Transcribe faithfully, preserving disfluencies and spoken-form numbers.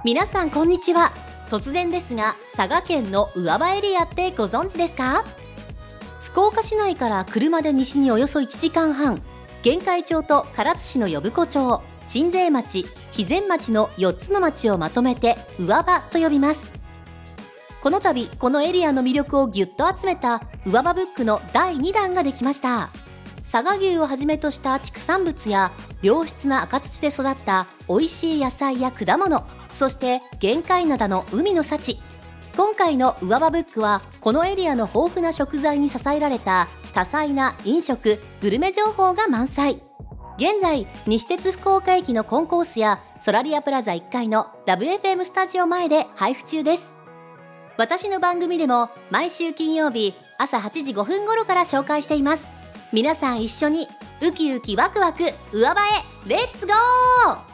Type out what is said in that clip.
皆さんこんにちは。突然ですが、佐賀県の上場エリアってご存知ですか？福岡市内から車で西におよそいちじかんはん、玄海町と唐津市の呼子町、鎮西町、肥前町のよっつの町をまとめて上場と呼びます。この度このエリアの魅力をぎゅっと集めた上場ブックのだいにだんができました。佐賀牛をはじめとした畜産物や良質な赤土で育った美味しい野菜や果物、そして玄界灘の海の幸。今回の上場ブックはこのエリアの豊富な食材に支えられた多彩な飲食・グルメ情報が満載。現在西鉄福岡駅のコンコースやソラリアプラザいっかいのラブ エフエム スタジオ前で配布中です。私の番組でも毎週金曜日朝はちじごふん頃から紹介しています。皆さん一緒にウキウキワクワク上場へレッツゴー！